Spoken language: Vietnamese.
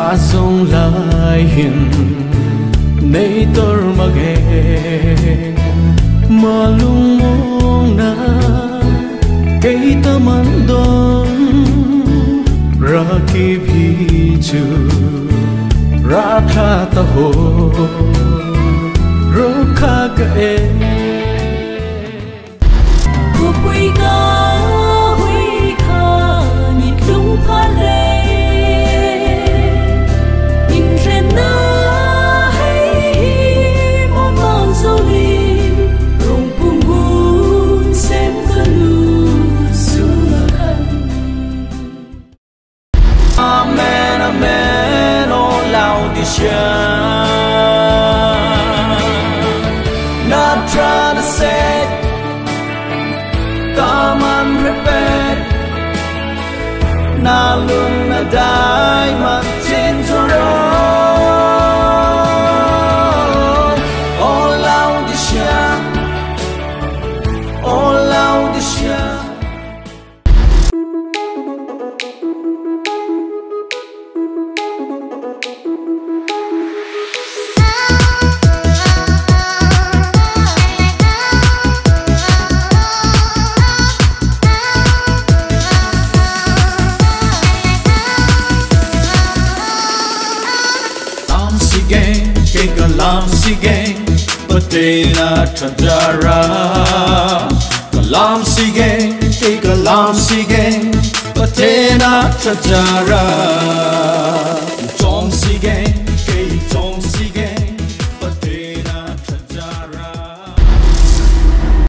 sông lại hiện nay tôi mà ghé mà lung mong na cây ta man đón ra kịp hi chu ra tha ta hồ ro kha ka e cuộc quy ca huy kha nhịp lung pha lê in ren na hay mong mong dấu li rong pung bun xem ca lu sung khăn amen amen o lao di sha not trying to say come and repeat na luôn là đại mà trên chỗ đó all out the share all out the share Kalam si gang, patena chadara. Kalam si gang, kalam si gang, patena chadara. Tom si gang.